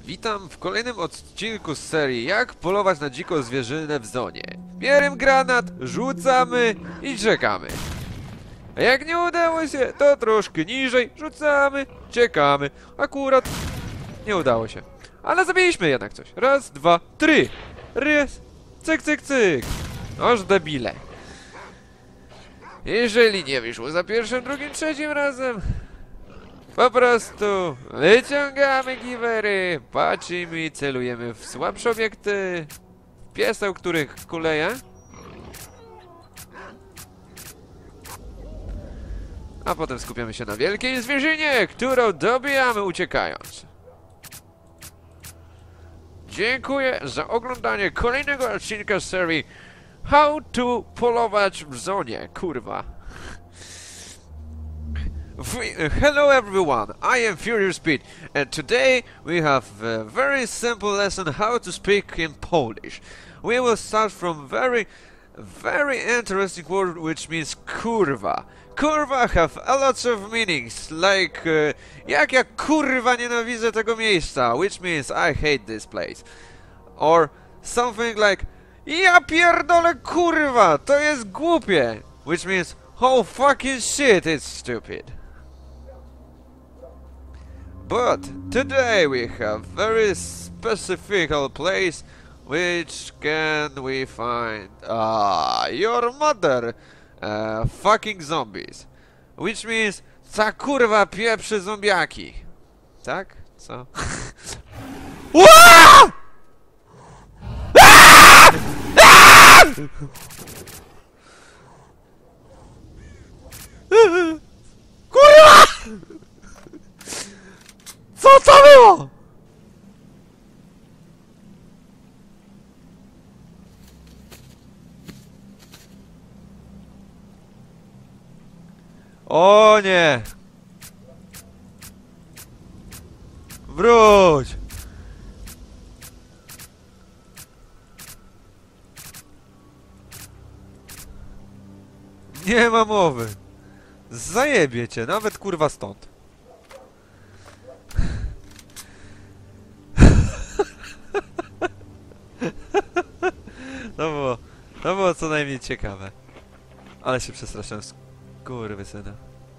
Witam w kolejnym odcinku z serii Jak polować na dziką zwierzynę w zonie. Bierzemy granat, rzucamy i czekamy. A jak nie udało się, to troszkę niżej, rzucamy, czekamy. Akurat nie udało się. Ale zabiliśmy jednak coś. Raz, dwa, trzy. Raz, cyk, cyk, cyk. Oż debile. Jeżeli nie wyszło za pierwszym, drugim, trzecim razem, po prostu wyciągamy giwery, patrzymy i celujemy w słabsze obiekty, w pieseł, których kuleje. A potem skupiamy się na wielkiej zwierzynie, którą dobijamy uciekając. Dziękuję za oglądanie kolejnego odcinka z serii How to polować w zonie, kurwa. Hello everyone, I am Furious Speed, and today we have a very simple lesson how to speak in Polish. We will start from very interesting word which means kurwa. Kurwa have a lot of meanings, like jak ja kurwa nienawidzę tego miejsca, which means I hate this place. Or something like ja pierdolę kurwa, to jest głupie, which means oh fucking shit, it's stupid. But today we have very specific place which can we find your mother fucking zombies, which means ta kurwa pieprzy zombiaki, tak? Co? Kurwa! Co to było? O nie! Wróć! Nie ma mowy. Zajebie cię, nawet kurwa stąd. To było co najmniej ciekawe. Ale się przestraszyłem, skurwysyna.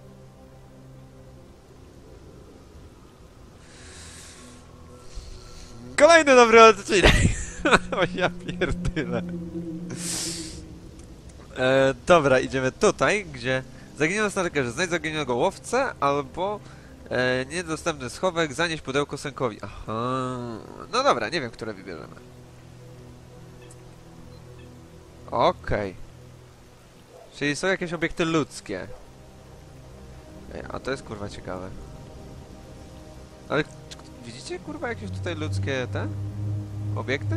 Kolejny dobry odcinek! O ja pierdyle. Dobra, idziemy tutaj, gdzie zaginiony snajperze, znajdź zaginionego łowcę, albo niedostępny schowek, zanieść pudełko sękowi. Aha. No dobra, nie wiem, które wybierzemy. Okej. Czyli są jakieś obiekty ludzkie. Ej, a to jest kurwa ciekawe. Ale widzicie kurwa jakieś tutaj ludzkie te obiekty?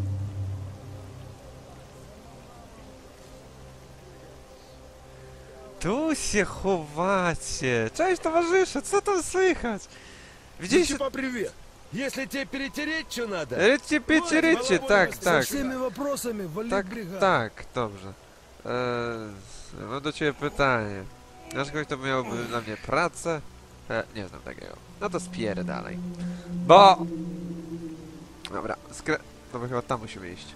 Tu się chowacie! Cześć towarzysze, co tam słychać? Widzieliście? Привет. Если тебе перетереть, что надо. Rycie, tak, Со tak. всеми вопросами вали Tak, бригаду. tak, dobrze. Mam do ciebie pytanie. Znasz kogoś, kto miałby dla mnie pracę? Nie znam takiego. No to spierdalaj. Bo... Dobra, to my chyba tam musimy iść.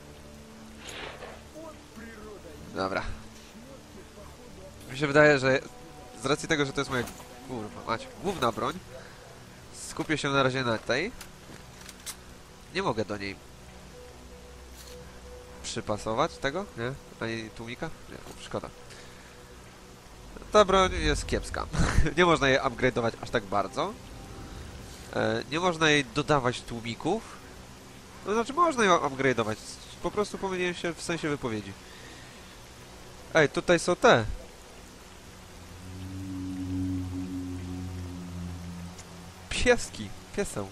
Dobra. Mi się wydaje, że z racji tego, że to jest moja kurwa mać główna broń, skupię się na razie na tej. Nie mogę do niej przypasować tego, nie? Ani tłumika? Nie, szkoda. Ta broń jest kiepska. Nie można jej upgrade'ować aż tak bardzo. Nie można jej dodawać tłumików. No znaczy można ją upgrade'ować. Po prostu pomyliłem się w sensie wypowiedzi. Ej, tutaj są te. Pieski. Pieseł.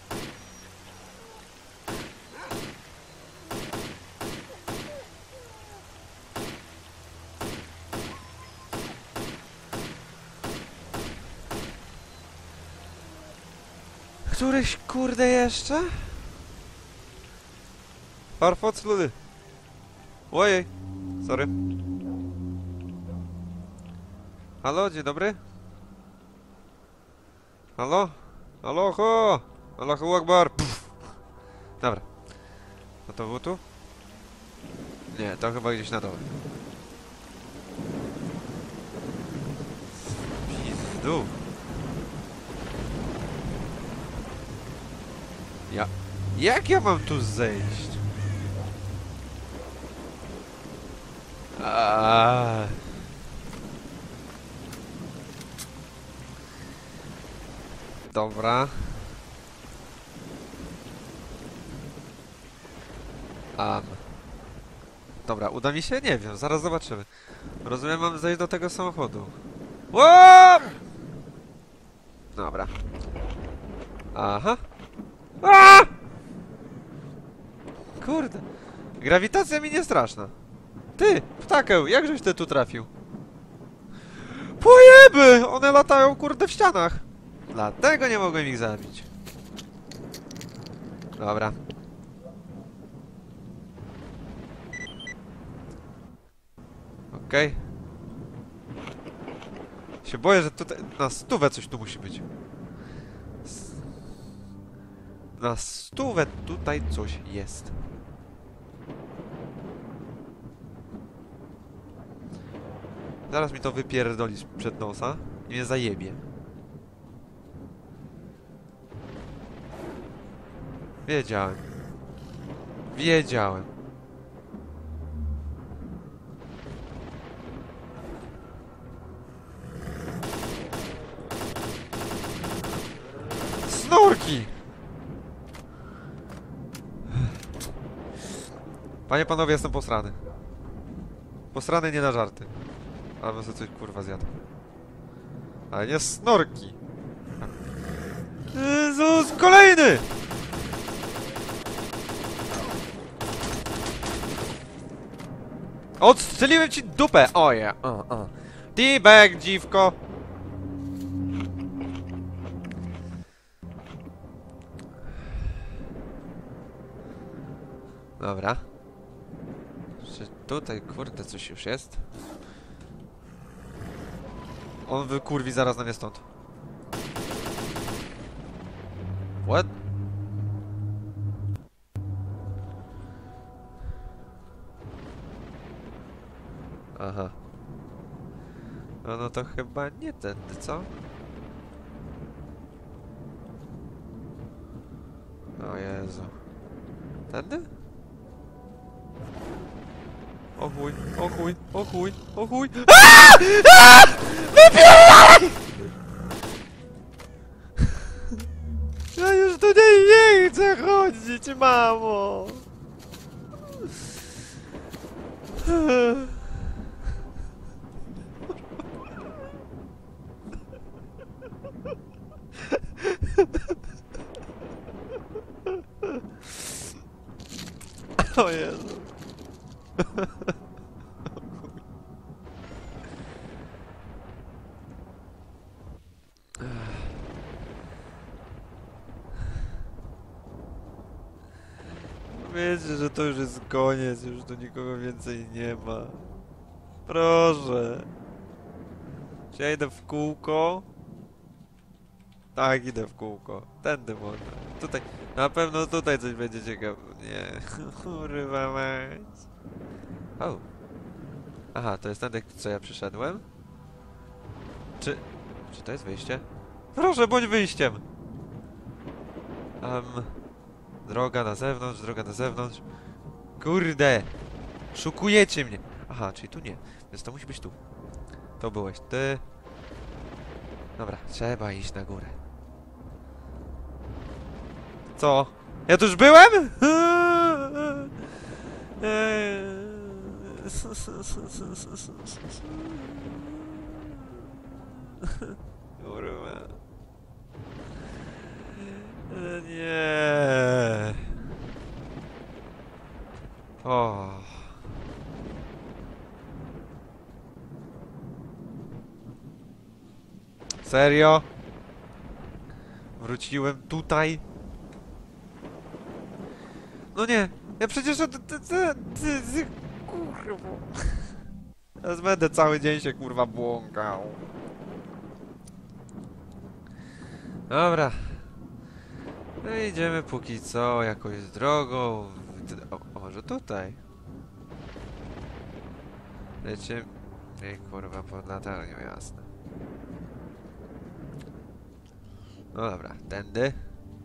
Któryś kurde jeszcze? Farfoc ludy. Ojej. Sorry. Halo, dzień dobry. Halo? Halo, ho! Allahu Akbar! Pff. Dobra. No to było tu? Nie, to chyba gdzieś na dole. Pizdu. Jak ja mam tu zejść? Dobra. Dobra, uda mi się? Nie wiem, zaraz zobaczymy. Rozumiem, mam zejść do tego samochodu. Ło! Dobra. Aha. Aaaa! Kurde. Grawitacja mi nie straszna. Ty, ptakeł, jakżeś ty tu trafił? Pojeby! One latają, kurde, w ścianach. Dlatego nie mogłem ich zabić. Dobra. Okej. Się boję, że tutaj... Na stówę coś tu musi być. Na stówę tutaj coś jest. Zaraz mi to wypierdoli przed nosa i mnie zajebie. Wiedziałem. Wiedziałem. Snorki! Panie, panowie, jestem posrany. Posrany nie na żarty. Ale bym sobie coś kurwa zjadł. Ale nie snorki! Jezus, kolejny! Odstrzeliłem ci dupę! Oje! T-bag, dziwko! Dobra. Czy tutaj, kurde, coś już jest? On wykurwi zaraz na mnie stąd. What? Aha. No to chyba nie tędy, co? O Jezu. Tędy? O chuj, o chuj, o chuj, o chuj. Wypierdalaj! Ja już tu nie chcę chodzić, mamo! O Jezu. Wiecie, że to już jest koniec, już tu nikogo więcej nie ma. Proszę. Czy ja idę w kółko? Tak, idę w kółko. Tędy można. Tutaj, na pewno tutaj coś będzie ciekawe. Nie, kurwa mać. O. Aha, to jest tędy, co ja przyszedłem? Czy to jest wyjście? Proszę, bądź wyjściem! Droga na zewnątrz, droga na zewnątrz. Kurde! Szukujecie mnie! Aha, czyli tu nie. Więc to musi być tu. To byłeś ty. Dobra, trzeba iść na górę. Co? Ja tu już byłem? Kurwa. Nie. O. Serio? Wróciłem tutaj? No nie, ja przecież... Kurwa. Teraz będę cały dzień się kurwa błąkał. Dobra. No i idziemy póki co jakąś drogą. O, może tutaj? Wiecie? Nie, kurwa, pod latarnią, jasne. No dobra, tędy.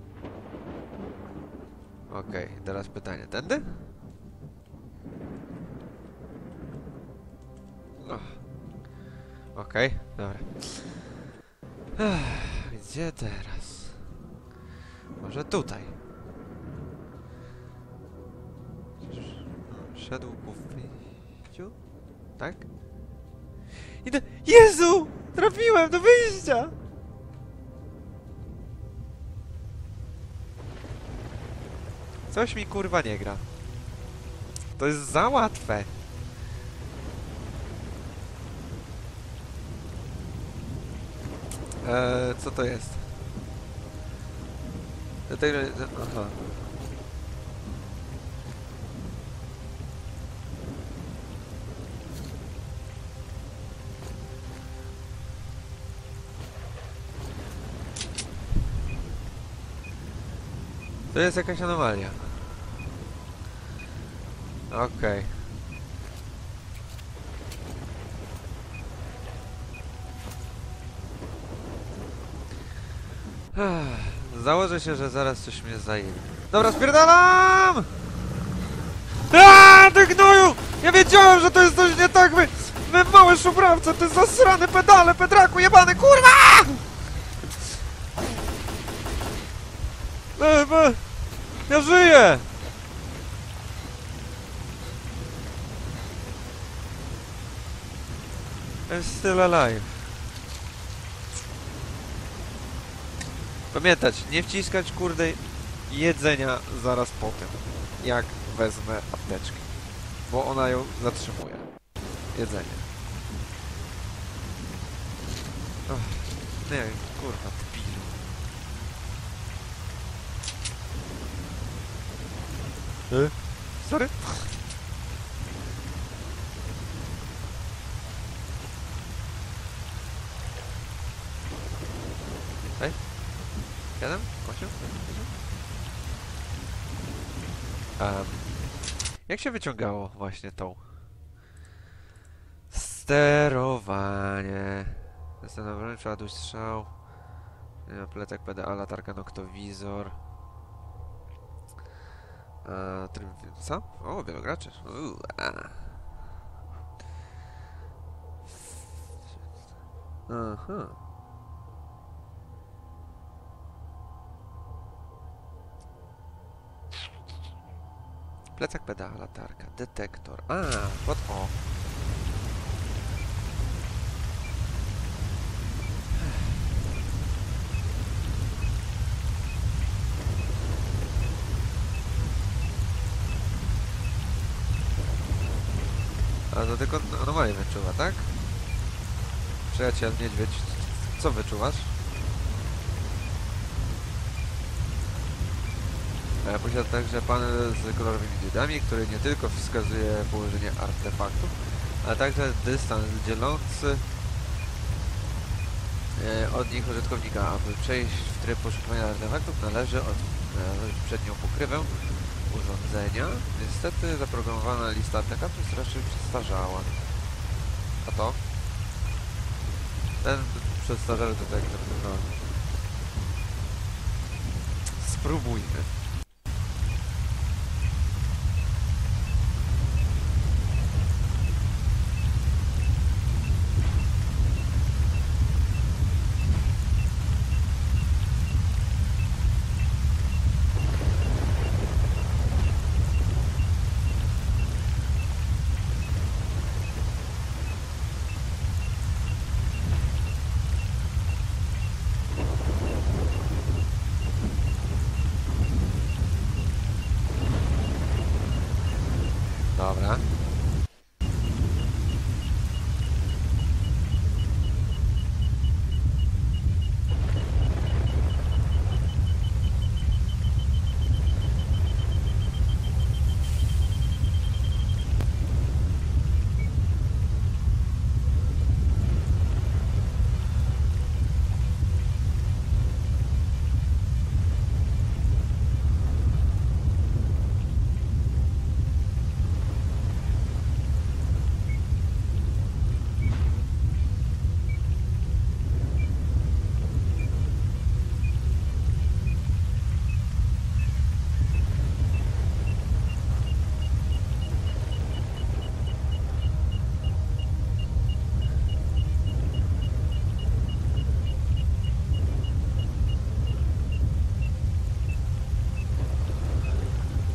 Okej, teraz pytanie, tędy? No. Okej, dobra. Gdzie teraz? Może tutaj. Szedł ku wyjściu? Tak? Idę. Jezu! Trafiłem do wyjścia! Coś mi kurwa nie gra. To jest za łatwe. Co to jest? Aha. To jest jakaś anomalia. Okej. Założę się, że zaraz coś mnie zajmie. Dobra, spierdalam! Aaaa, ty gnoju! Ja wiedziałem, że to jest coś nie tak, wy małe szubrawce, ty zasrane pedale, pedraku jebany, kurwa! Ja żyję! I'm still alive. Pamiętać, nie wciskać kurde jedzenia zaraz po tym, jak wezmę apteczkę, bo ona ją zatrzymuje. Jedzenie. Och, nie, kurwa, debilu. Sorry? Hej? Jadam? Kosiu? Jak się wyciągało właśnie tą? Sterowanie. Zastanawiam, przeładuj strzał. Plecak PDA, latarka, noktowizor. Co? O, wielu graczy. Aha. Plecak PDA, latarka, detektor. Pod o. A to tylko anomalie wyczuwa, tak? Przyjaciel niedźwiedź, co wyczuwasz? Posiada także panel z kolorowymi diodami, który nie tylko wskazuje położenie artefaktów, ale także dystans dzielący od nich użytkownika. Aby przejść w tryb poszukiwania artefaktów, należy odłożyć przednią pokrywę urządzenia. Niestety zaprogramowana lista artefaktów strasznie przestarzała. A to? Ten przestarzały detektor. No. Spróbujmy. Dobra.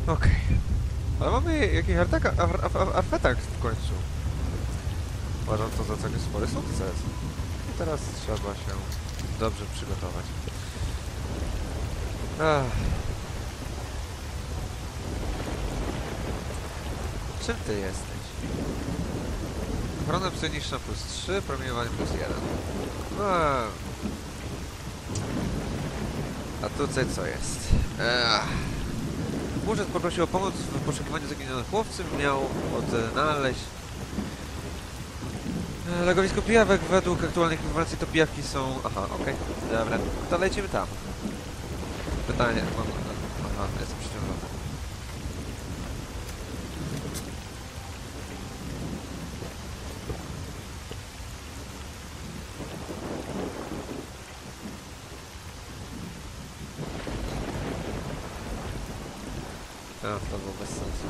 Okej. Ale mamy jakiś artefakt w końcu. Uważam to za całkiem spory sukces. I teraz trzeba się dobrze przygotować. Czym ty jesteś? Ochrona psioniczna plus 3, promieniowanie plus 1. A tutaj co jest? Murzec poprosił o pomoc w poszukiwaniu zaginionych łowcy. Miał odnaleźć legowisko pijawek. Według aktualnych informacji to pijawki są... Aha, okej. Dobra. To lecimy tam. Pytanie mam... Aha, jestem przyciągnięty. To było bez sensu.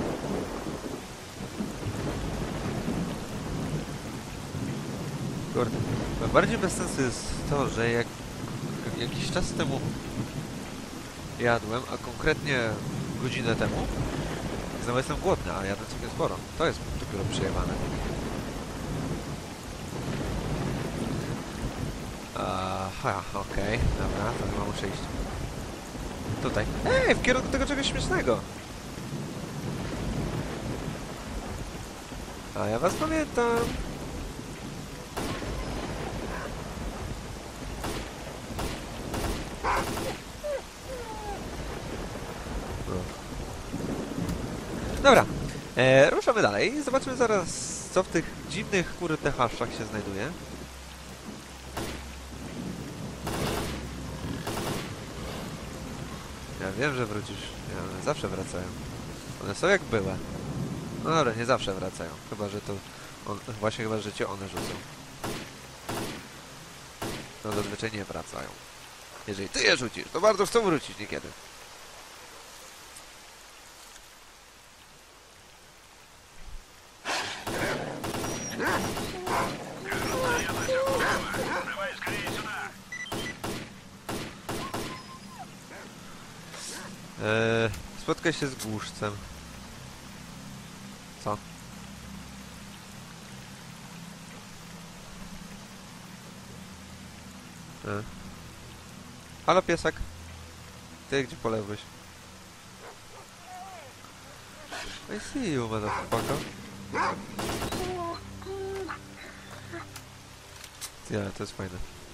Kurde. Bardziej bez sensu jest to, że jak jakiś czas temu jadłem, a konkretnie godzinę temu, znowu jestem głodny, a jadłem całkiem sporo. To jest dopiero przejebane. Aha, okej. Dobra, to chyba muszę iść. Tutaj. Ej, w kierunku tego czegoś śmiesznego. A ja was pamiętam. Dobra. Ruszamy dalej i zobaczymy zaraz, co w tych dziwnych, kurde, haszczach się znajduje. Ja wiem, że wrócisz. Nie, one zawsze wracają. One są jak były. No dobra, nie zawsze wracają. Chyba, że to... Właśnie chyba, że cię one rzucą. No zazwyczaj nie wracają. Jeżeli ty je rzucisz, to bardzo chcą wrócić niekiedy. Spotkaj się z głuszcem. Co? Halo piesek. Ty gdzie poległeś? I see you, motherfucker. Ja, to jest fajne.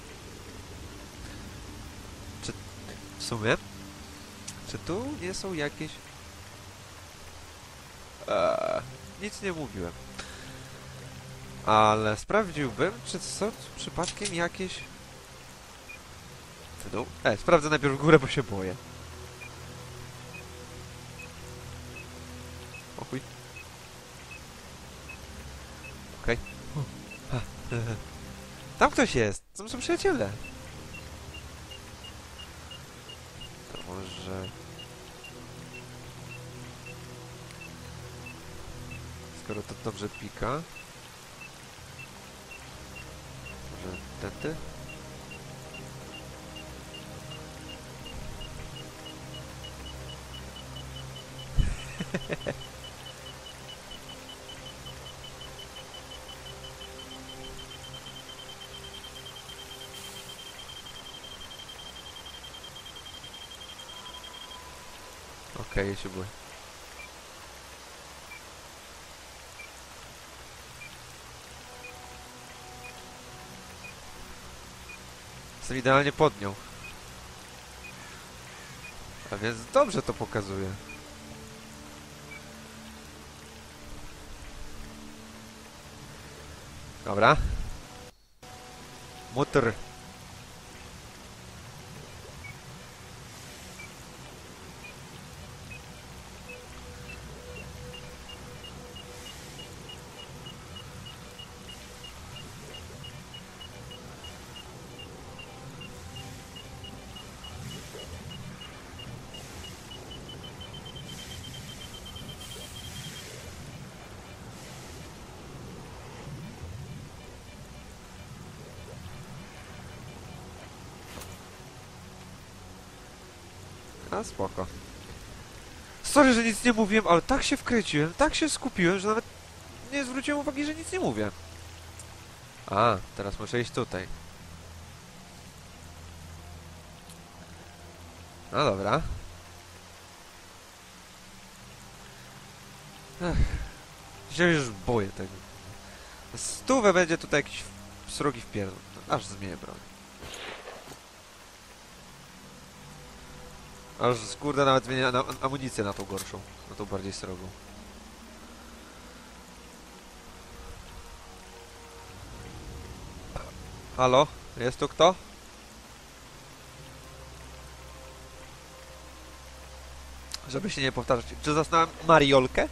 Czy w sumie? Czy tu nie są jakieś... nic nie mówiłem. Ale sprawdziłbym, czy są przypadkiem jakieś... W dół? Sprawdzę najpierw w górę, bo się boję. O chuj. Okej. Tam ktoś jest! Tam są przyjaciele! To może... Skoro to dobrze pika... Może tędy? Okej, jeśli były. Jestem idealnie pod nią. A więc dobrze to pokazuje. Dobra. Mutr. A spoko. Sorry, że nic nie mówiłem, ale tak się wkręciłem, tak się skupiłem, że nawet nie zwróciłem uwagi, że nic nie mówię. A, teraz muszę iść tutaj. No dobra. Ech, się już boję tego. 100 będzie tutaj jakiś srogi wpierdol. Aż zmienię broń. Aż kurde nawet zmienię amunicję na tą gorszą. Na tą bardziej srogą. Halo? Jest tu kto? Żeby się nie powtarzać. Czy zasnąłem Mariolkę?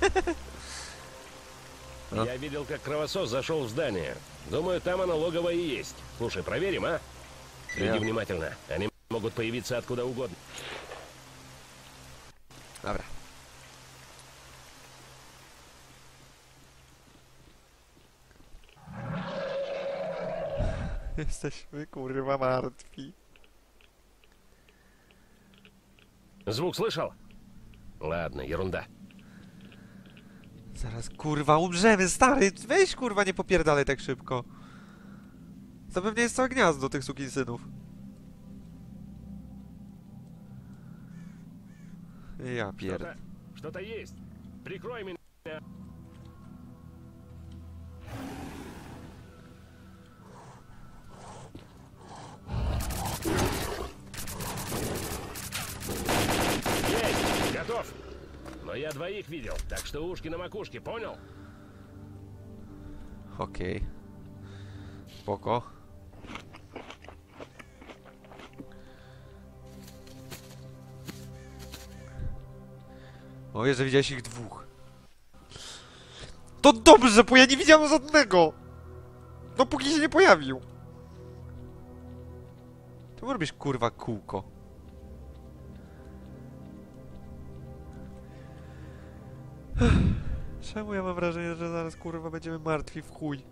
А? Я видел, как кровосос зашел в здание. Думаю, там оно логово и есть. Слушай, проверим, а? Следи внимательно. Они могут появиться откуда угодно. Dobra. Jesteśmy kurwa martwi. Звук слышал? Ладно, ерунда. Zaraz kurwa umrzemy, stary! Weź kurwa nie popierdalaj tak szybko. To pewnie jest całe gniazdo tych sukinsynów. Ja pierd... Что-то есть. Прикрой меня. Есть! Готов! Но я двоих видел, так что ушки на макушке, понял? Okej. Spoko. Mówię, że widziałeś ich dwóch. To dobrze, bo ja nie widziałem żadnego! Dopóki się nie pojawił. Czemu robisz kurwa kółko? Czemu ja mam wrażenie, że zaraz kurwa będziemy martwi w chuj?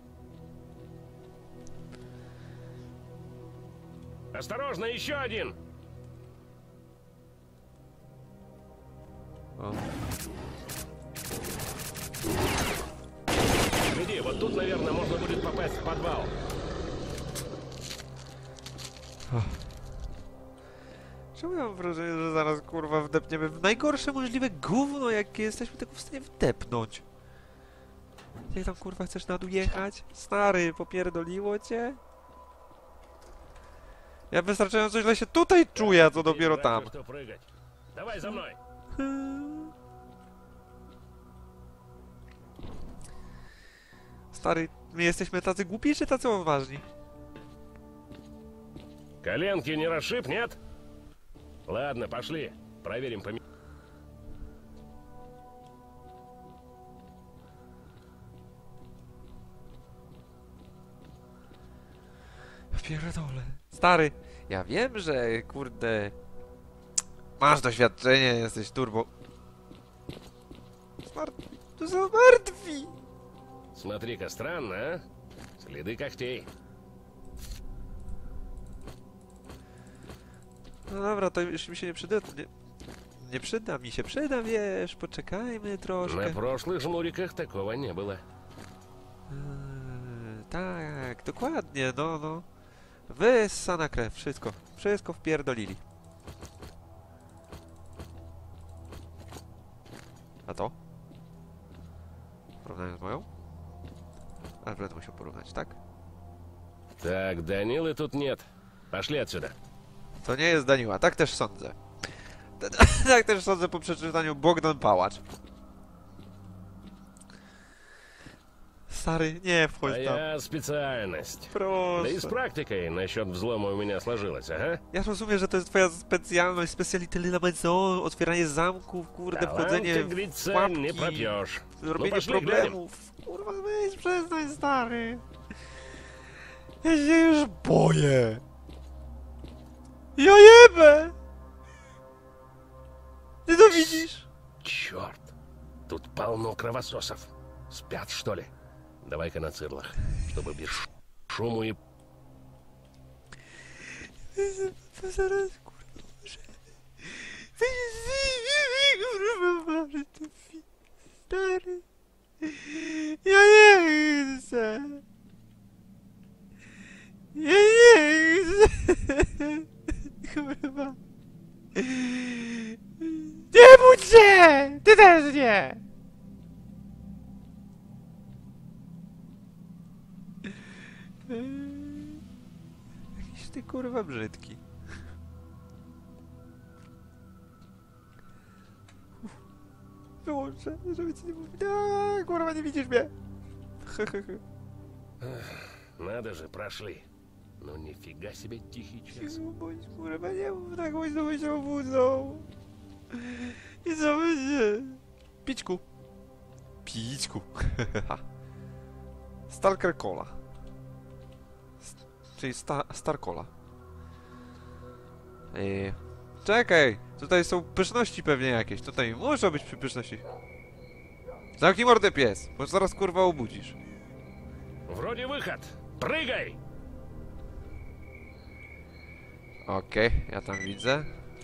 Осторожно, еще один! O. Гляди, вот тут, наверное, можно будет попасть в подвал. Czemu ja mam wrażenie, że zaraz kurwa wdepniemy w najgorsze możliwe gówno, jakie jesteśmy tego w stanie wdepnąć? Jak tam kurwa chcesz na dół jechać? Stary, popierdoliło cię? Ja wystarczająco źle się tutaj czuję, a co dopiero tam. Что прыгать. Давай за мной. Stary, my jesteśmy tacy głupi czy tacy odważni? Коленки не расшиб, нет? Ладно, пошли. Проверим помещение. Pierdolę. Stary, ja wiem, że kurde... Masz doświadczenie, jesteś turbo... To są martwi! Смотри-ка, странно, а? Следы когтей. No dobra, to już mi się nie przyda... Nie przyda mi się, przyda, wiesz, poczekajmy troszkę. На прошлых жмуриках такого не было. Tak, dokładnie, no. Wyssana krew, wszystko wpierdolili. A to? Porównanie z moją? Ale będę musiał porównać, tak? Так, Данилы тут нет. Пошли отсюда. To nie jest Daniła, tak też sądzę. Tak też sądzę po przeczytaniu Bogdan Pałacz. Stary, nie wchodź tam. Моя специальность. Да и с Proszę. практикой насчет взлома у меня сложилось, ага. Ja rozumiem, że to jest twoja specjalność, specjality de la maison, otwieranie zamków, kurde, Талант, wchodzenie как w говорится, не pułapki, пропьешь. Ну, robienie пошли, глянем. problemów. Kurwa, weź, przestań, stary. Ja się już boję. Ja jebę! Ty to widzisz? Черт, тут полно кровососов. Спят, что ли? Давай-ка на цирлах, чтобы без шуму и... Zaraz, kurwa, muszę... Kurwa, obudź się! Ty też nie! Jakiś ty kurwa brzydki. Wyłączę, żeby ci nie mówić. Kurwa, nie widzisz mnie. Надо же, прошли. Ну нифига себе тихий час. Bądź kurwa, nie mów tak, bądź znowu się obudzą. I co będzie? Pićku. Pićku. Stalker Cola. Czyli Star Cola. Czekaj, tutaj są pyszności pewnie jakieś. Tutaj muszą być pyszności. Zamknij mordę, pies, bo zaraz kurwa obudzisz. Вроде выход. Прыгай! Okej, ja tam widzę.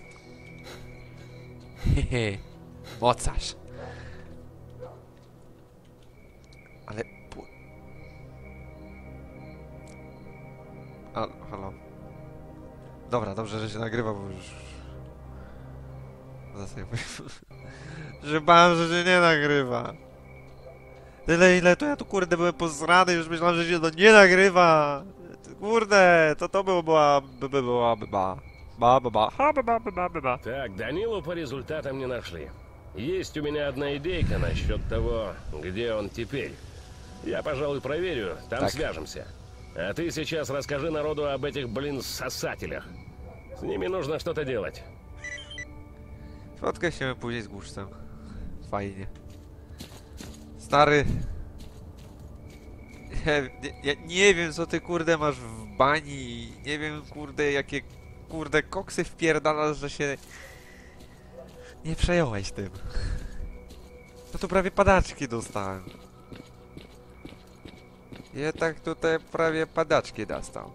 Hehe, mocarz. Ale... Halo. Dobra, dobrze, że się nagrywa, bo już... Że bałem, że się nie nagrywa. Tyle ile to ja tu kurde byłem pozrany, już myślałem, że się to nie nagrywa. Kurde, to była. Так, Данилу по результатам не нашли. Есть у меня одна идейка насчет того, где он теперь. Я, пожалуй, проверю, там Так. свяжемся. А ты сейчас расскажи народу об этих, блин, сосателях. С ними нужно что-то делать. Spotkaj się później z Guszcem. Fajnie. Stary. Ja nie wiem, co ty kurde masz w bani. Nie wiem kurde jakie kurde koksy wpierdalasz, że się nie przejąłeś tym. No to prawie padaczki dostałem. Ja tak tutaj prawie padaczki dostał.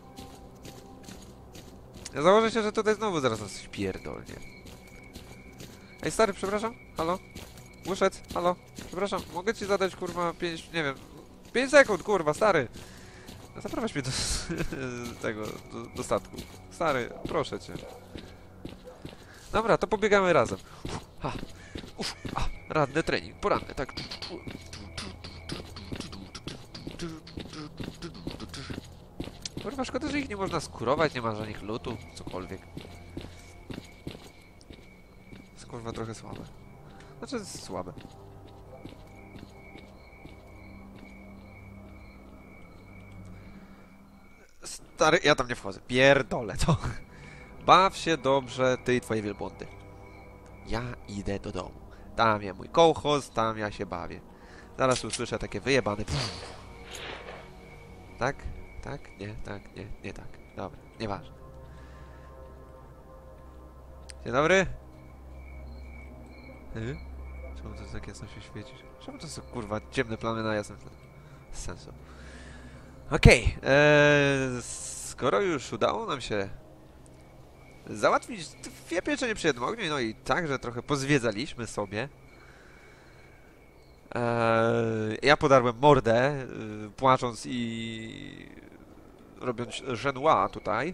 Ja założę się, że tutaj znowu zaraz nas pierdolnie. Ej stary, przepraszam? Halo? Głuszec? Halo? Przepraszam, mogę ci zadać kurwa 5, nie wiem, 5 sekund kurwa, stary! Zaprowadź mnie do tego, do statku. Stary, proszę cię. Dobra, to pobiegamy razem. Ranny trening, poranny, tak. Kurwa, szkoda, że ich nie można skurować, nie ma żadnych lutu, cokolwiek. Jest kurwa trochę słabe. Znaczy, jest słabe. Stary, ja tam nie wchodzę. Pierdolę to. Baw się dobrze, ty i twoje wielbłądy. Ja idę do domu. Tam ja mój kołchoz, tam ja się bawię. Zaraz usłyszę takie wyjebane... Tak? Tak? Nie, tak, nie, nie tak. Dobra, nieważne. Dzień dobry. Czemu to takie coś się świeci? Czemu to są kurwa ciemne plamy na jasnym tle? Bez sensu. Okej, skoro już udało nam się załatwić 2 pieczenie przy jednym ogniu, no i także trochę pozwiedzaliśmy sobie. Ja podarłem mordę, płacząc i robiąc Genua tutaj.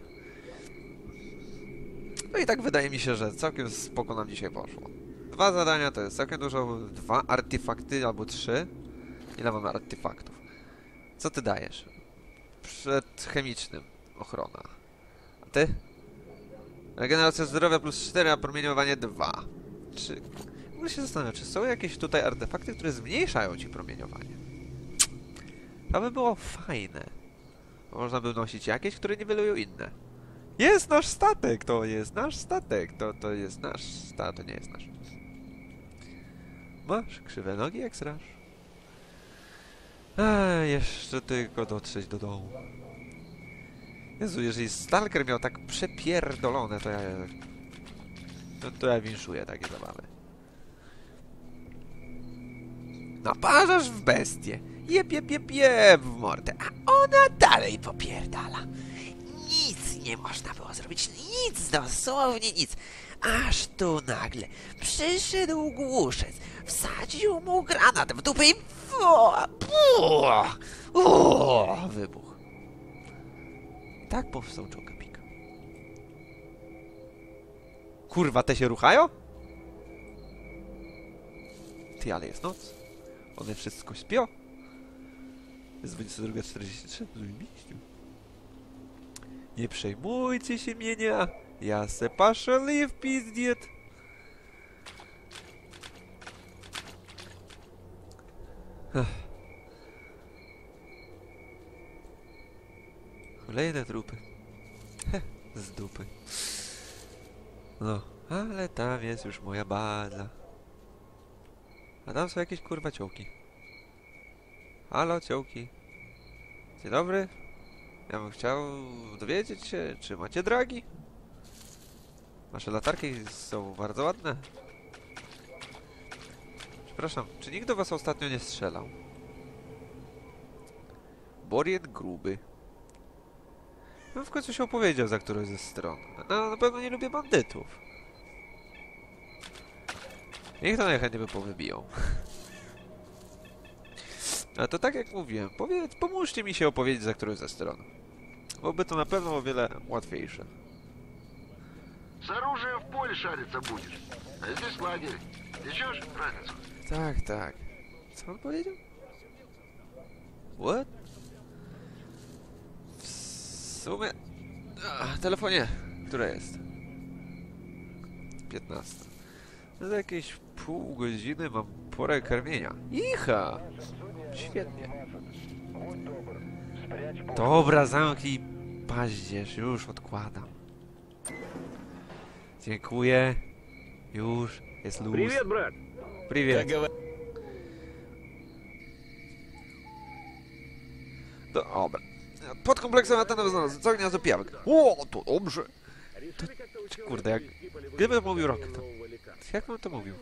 No i tak wydaje mi się, że całkiem spoko nam dzisiaj poszło. 2 zadania to jest całkiem dużo, 2 artefakty albo 3. Ile mamy artefaktów? Co ty dajesz? Przed chemicznym ochrona. A ty? Regeneracja zdrowia plus 4, a promieniowanie 2. Czy... W ogóle się zastanawiam, czy są jakieś tutaj artefakty, które zmniejszają ci promieniowanie? To by było fajne. Można by nosić jakieś, które niwelują inne. Jest nasz statek! To jest nasz statek! To jest nasz statek, to nie jest nasz. Masz krzywe nogi jak srasz. Jeszcze tylko dotrzeć do domu. Jezu, jeżeli Stalker miał tak przepierdolone, to ja... No to ja winszuję takie zabawy. Naparzasz w bestię. Jeb, jeb, jeb, jeb w mordę. A ona dalej popierdala. Nic nie można było zrobić. Nic, dosłownie nic. Aż tu nagle przyszedł Głuszec, wsadził mu granat w dupę i... Wybuch. I tak powstał Chocopic. Kurwa, te się ruchają? Ty, ale jest noc. One wszystko śpią. Jest 22:43. Zajebiście. Nie przejmujcie się меня. Ja se пошли в пиздец. Kolejne trupy. Z dupy. No, ale tam jest już moja baza. A tam są jakieś kurwa ciołki. Halo, ciołki. Dzień dobry. Ja bym chciał dowiedzieć się, czy macie dragi? Wasze latarki są bardzo ładne. Przepraszam, czy nikt do was ostatnio nie strzelał? Borien gruby. No w końcu się opowiedział za którąś ze stron. No, na pewno nie lubię bandytów. Niech to najchętniej by powybiją. Ale to tak jak mówiłem, pomóżcie mi się opowiedzieć za którąś ze stron. Byłoby to na pewno o wiele łatwiejsze. С оружием в поле шариться будешь. А здесь лагерь. Течешь разницу? Tak, tak. Co on powiedział? What? W sumie... telefonie. Które jest? 15. Za jakieś pół godziny mam porę karmienia. Icha! Świetnie. Dobra, zamknij paździerz. Już odkładam. Dziękuję. Już. Jest luz. Привет, брат! Привет. Dobra. Pod kompleksem antenowy znalazłem cały gniazdo pijawek. O, to dobrze. Kurde, jak... Gdybym mówił rok, to... Jak on to mówił?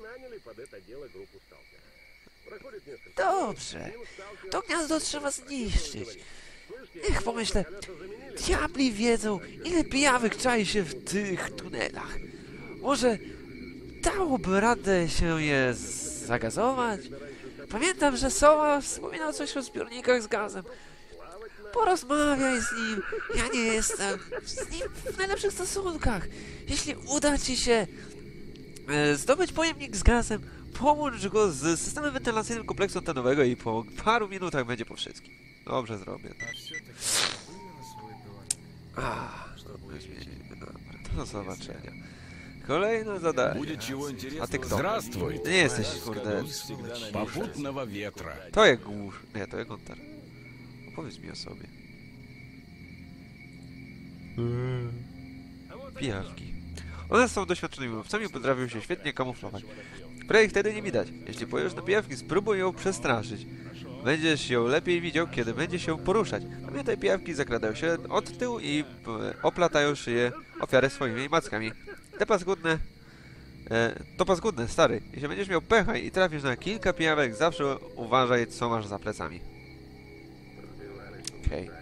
Dobrze. To gniazdo trzeba zniszczyć. Niech pomyślę, diabli wiedzą, ile pijawek czai się w tych tunelach. Może dałoby radę się je zagazować? Pamiętam, że Soła wspominał coś o zbiornikach z gazem. Porozmawiaj z nim. Ja nie jestem z nim w najlepszych stosunkach. Jeśli uda ci się zdobyć pojemnik z gazem, połącz go z systemem wentylacyjnym kompleksu antenowego i po paru minutach będzie po wszystkim. Dobrze zrobię. Do zobaczenia. Kolejne zadanie. A ty kto? Здравствуй. Ty nie jesteś, kurde... Попутного ветра. To jest głóż. Nie, to jest Gontar. Opowiedz mi o sobie. Pijawki. One są doświadczonymi łowcami i potrafią się świetnie kamuflować. Prawie ich wtedy nie widać. Jeśli pojedziesz na pijawki, spróbuj ją przestraszyć. Będziesz ją lepiej widział, kiedy będzie się poruszać. Pamiętaj, pijawki zakradają się od tyłu i oplatają szyję ofiary swoimi mackami. Te paskudne... to paskudne, stary. Jeśli będziesz miał pecha i trafisz na kilka pijawek, zawsze uważaj, co masz za plecami. Okej.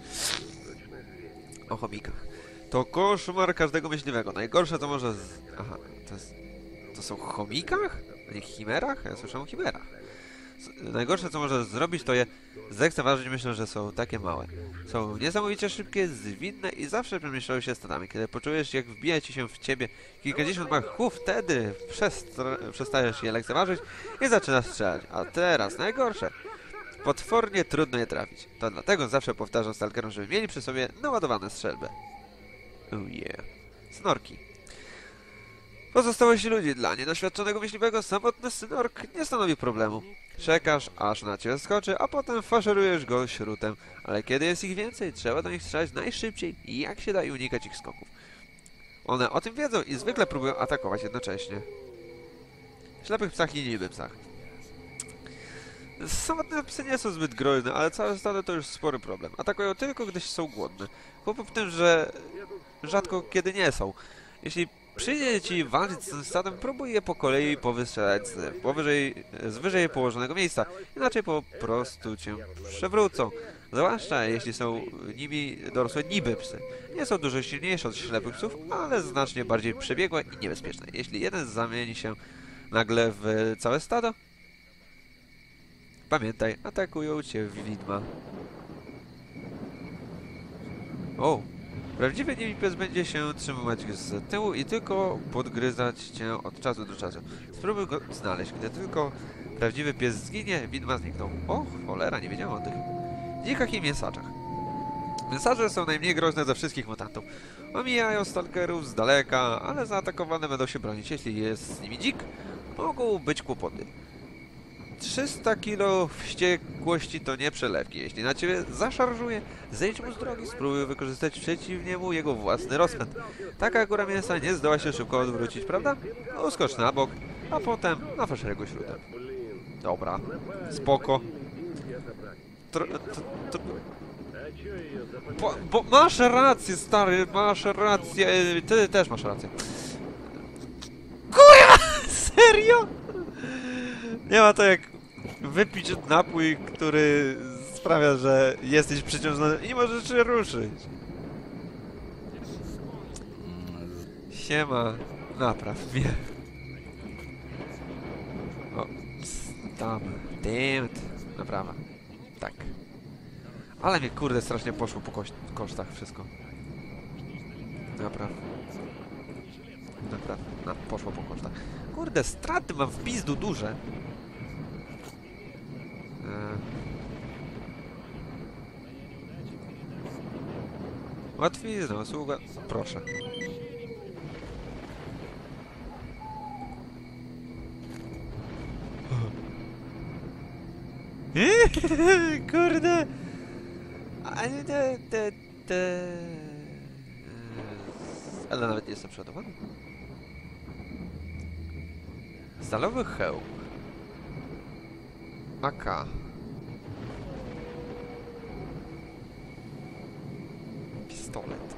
O chomikach. To koszmar każdego myśliwego. Najgorsze to może... Aha, to są chomikach? A nie chimerach? Ja słyszę o chimerach. Najgorsze co może zrobić, to je zlekceważyć. Myślę, że są takie małe. Są niesamowicie szybkie, zwinne i zawsze przemieszczają się stadami. Kiedy poczujesz, jak wbija ci się w ciebie kilkadziesiąt machów, wtedy przestajesz je lekceważyć i zaczynasz strzelać. A teraz najgorsze. Potwornie trudno je trafić. To dlatego zawsze powtarzam stalkerom, żeby mieli przy sobie naładowane strzelby. Oh yeah. Snorki. Pozostałości ludzi. Dla niedoświadczonego myśliwego samotny snork nie stanowi problemu. Czekasz, aż na ciebie skoczy, a potem faszerujesz go śrutem. Ale kiedy jest ich więcej, trzeba do nich strzelać najszybciej i jak się da i unikać ich skoków. One o tym wiedzą i zwykle próbują atakować jednocześnie. Ślepych psach i niby psach. Samotne psy nie są zbyt groźne, ale całe stado to już spory problem. Atakują tylko, gdy są głodne. Kłopot w tym, że rzadko kiedy nie są. Jeśli przyjdzie ci walczyć z tym stadem, próbuj je po kolei powystrzelać z wyżej położonego miejsca. Inaczej po prostu cię przewrócą. Zwłaszcza jeśli są nimi dorosłe niby psy. Nie są dużo silniejsze od ślepych psów, ale znacznie bardziej przebiegłe i niebezpieczne. Jeśli jeden zamieni się nagle w całe stado, pamiętaj, atakują cię widma. O! Prawdziwy niemipiec będzie się trzymać z tyłu i tylko podgryzać cię od czasu do czasu. Spróbuj go znaleźć. Gdy tylko prawdziwy pies zginie, widma znikną. O, cholera, nie wiedziałem o tych dzikach i mięsaczach. Mięsarze są najmniej groźne ze wszystkich mutantów. Omijają stalkerów z daleka, ale zaatakowane będą się bronić. Jeśli jest z nimi dzik, mogą być kłopoty. 300 kg wściekłości to nie przelewki. Jeśli na ciebie zaszarżuje, zejdź mu z drogi, spróbuj wykorzystać przeciwnie mu jego własny rozpęd. Taka góra mięsa nie zdoła się szybko odwrócić, prawda? Uskocz na bok, a potem nafaszeruj go śrutem. Dobra, spoko. Bo masz rację, stary, masz rację. Ty też masz rację. Kurwa! Serio? Nie ma to jak wypić napój, który sprawia, że jesteś przyciążony i nie możesz się ruszyć. Siema, napraw mnie. O, tam, damn, naprawa. Tak. Ale mnie kurde strasznie poszło po kosztach wszystko. Napraw. Poszło po kosztach. Kurde, straty mam w pizdu duże. Łatwizna, usługa. Proszę. Kurde. Ale nawet nie jestem przodowany. Stalowy hełm. AK. Pistolet.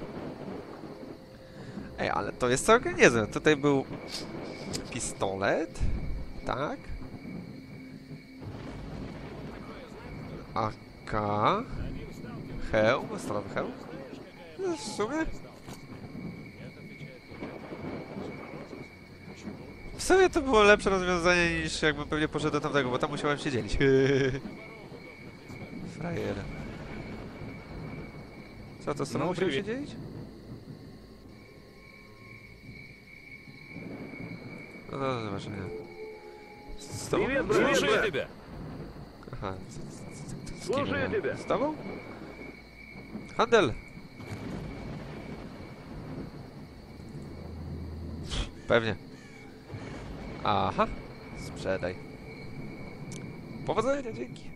Ej, ale to jest całkiem niezłe. Tutaj był pistolet. Tak. AK. Hełm. Stalowy hełm. W sumie... W sumie to było lepsze rozwiązanie niż jakbym pewnie poszedł do tamtego, bo tam musiałem się dzielić. Frajer. Co to samo musiał się dzielić? No do zobaczenia. Z tobą? Слушаю тебя. Aha. Z kim ja? Z tobą? Handel! Pewnie. Aha. Sprzedaj. Powodzenia, dzięki.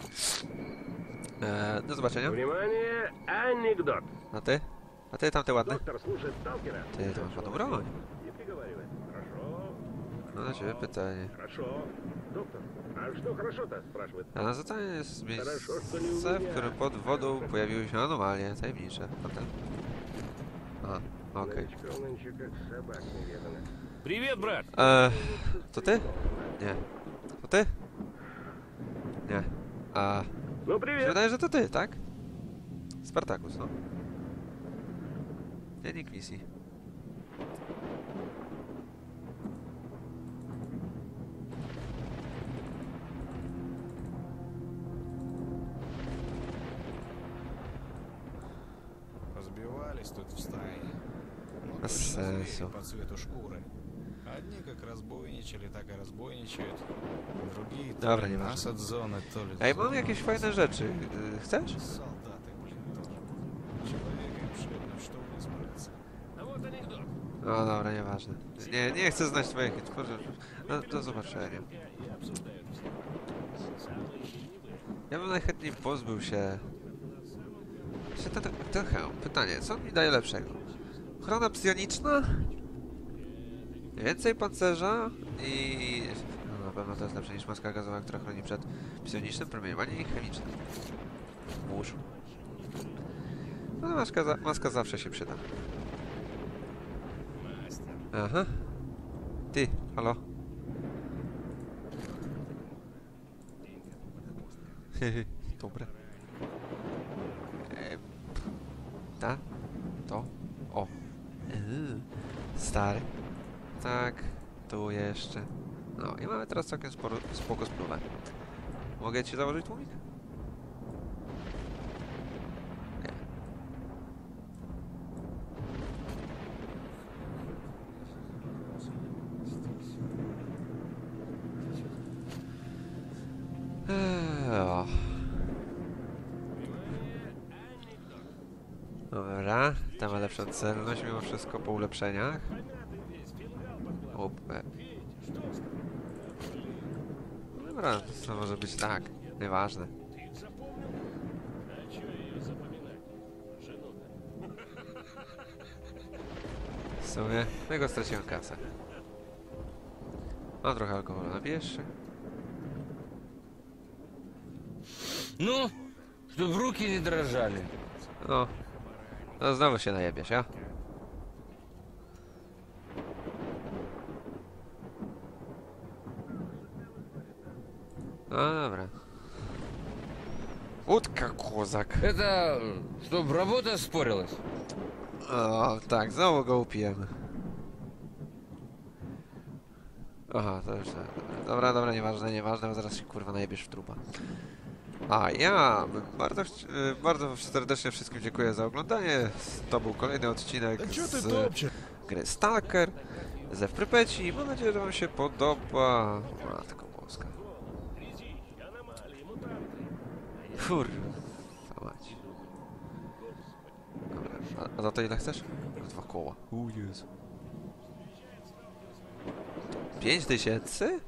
Do zobaczenia. Внимание, анекдот. A ty? A ty tamte ładne? Доктор слушает сталкера. Ty, to masz ładną broń. И приговаривает. Хорошо. No na ciebie pytanie. Хорошо. Доктор, а что хорошо-то? Спрашивает. A na zadanie jest miejsce, w którym pod wodą pojawiły się anomalie tajemnicze. Potem... Aha, okej. Нынче как собак неведомых. Привет, брат. To ty? Nie. To ty? Nie. A... Ну, Mi się привет. wydaje, że to ty, tak? Spartacus, no. Dziennik misji. Разбивались тут в стае. Ну, Без точно звери сенсу. по цвету шкуры. Одни как разбойничали, так и разбойничают. Другие то Dobra, ли nieważne. нас от зоны, то ли Ej, зону. mam jakieś fajne rzeczy. Chcesz? Солдаты, блин, тоже. Человека им шлепнуть, что у нас браться. А вот анекдот. No dobra, nieważne. Nie chcę znać twoich... No, do zobaczenia. Ja bym najchętniej pozbył się... Ten hełm. Pytanie, co mi daje lepszego? Ochrona psioniczna? Więcej pancerza i... No, na pewno to jest lepsze niż maska gazowa, która chroni przed psionicznym promieniowaniem chemicznym. Włóż. No, maska zawsze się przyda. Aha. Ty, halo. Dobre. Ta? To? O. Stary. Tak. Tu jeszcze. No i mamy teraz całkiem spoko spluwę. Mogę ci założyć tłumik? Nie. O. Dobra, ta ma lepszą celność mimo wszystko po ulepszeniach. Dobra, to może być tak, nieważne. W sumie, jego straciłem kasę. Mam trochę alkoholu, nabijesz się? Ну, чтоб руки не дрожали. No. No znowu się najebiesz, ja? No dobra. Łódka kozak. Это, чтоб работа спорилась. O, tak, znowu go upijemy. Aha, to już... Dobra, dobra, nieważne, bo zaraz się kurwa najebiesz w trupa. A ja bardzo serdecznie wszystkim dziękuję za oglądanie. To był kolejny odcinek Да что ты z топчешь? gry Stalker ze Prypeci. Mam nadzieję, że wam się podoba. Matko boska. Kurwa mać. Dobra, a za to ile chcesz? 2 koła. Jezu. 5000?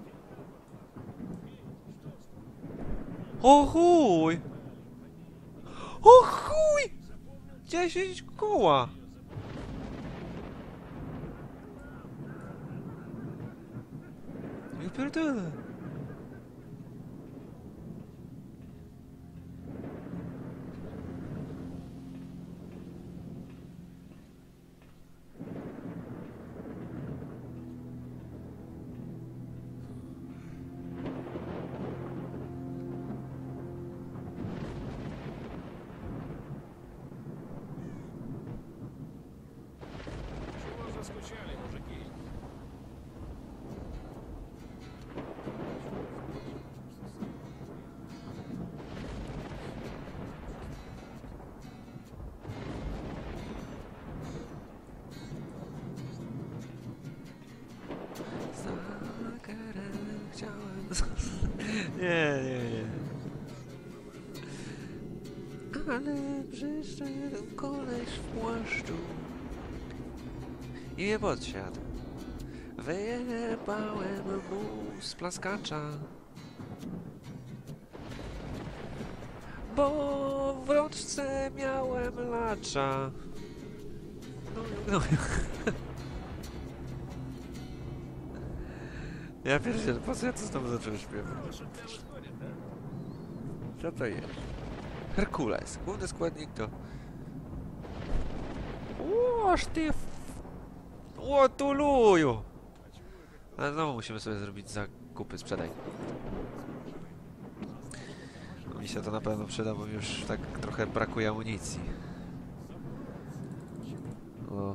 O chuj! O chuj! 10 koła! Nie pierdolę. Чего заскучали, мужики? Chciałem... Nie. Ale przyszedł koleś w płaszczu i nie podsiadł. Wyjebałem mu z plaskacza, bo w rączce miałem lacza. No. Ja pierdzielę, po co ja to znowu zacząłem śpiewać? Co to jest? Herkules, główny składnik to... Łoż ty... O tuluju! Ale znowu musimy sobie zrobić zakupy, sprzedaj. No, mi się to na pewno przyda, bo mi już tak trochę brakuje amunicji. O.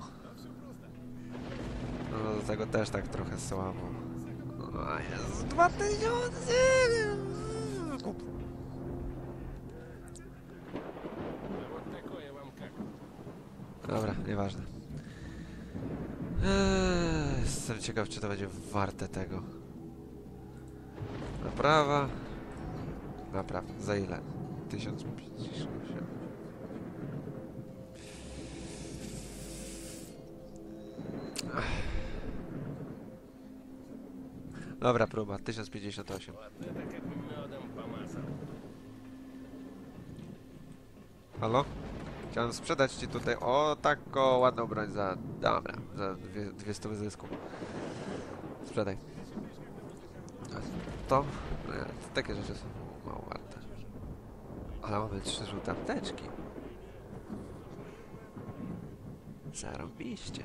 No do tego też tak trochę słabo. O Jezu, 2000! Kup. Вот такое вам как? Dobra, nieważne. Jestem ciekaw, czy to będzie warte tego. Naprawa. Naprawa. Za ile? 1058. Dobra, próba. 1058. Вот это как медом помазал. Halo? Chciałem sprzedać ci tutaj taką ładną broń za... Dobra, za 200 zysku. Sprzedaj. A to? Nie, takie rzeczy są mało warte. Ale mamy 3 żółte apteczki. Zarąbiście.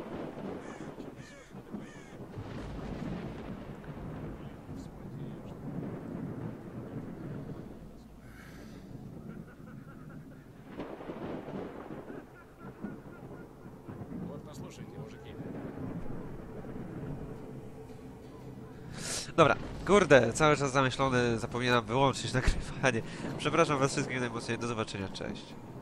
Вот послушайте, мужики. Dobra, kurde, cały czas zamyślony, zapominam wyłączyć nagrywanie. Przepraszam was wszystkich najmocniej, do zobaczenia, cześć.